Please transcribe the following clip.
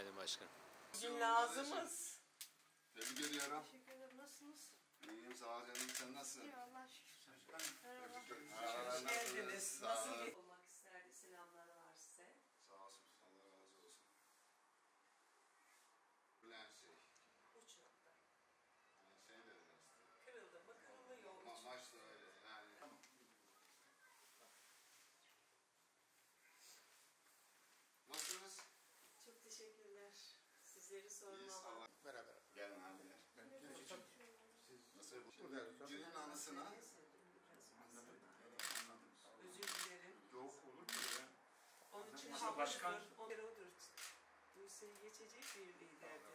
Günaydın başkan. Bugün lazımız. Tebrik ediyorum. Teşekkür ederim. Nasılsınız? İyiyim, sağ ol canım. Sen nasılsın? İyi Allah'a şükür. Merhaba. Hoş Geldiniz. Nasıl olmak isterdi? Selamları var size. Sağ olsun. Allah razı olsun. Bilen şey. Uçakta. Yani şey de işte. Kırıldı mı kırılıyor. Maç da öyle yani. Tamam. Nasılsınız? Çok teşekkürler. Sizleri İyiyiz. sormalı. Allah. Beraber. Gelin abiler. Nasıl bu? Günün anısına. Özür dilerim. Yok olur mu ya? Onun için Başkan. havludur. Odur. Bu seni geçecek bir liderdi.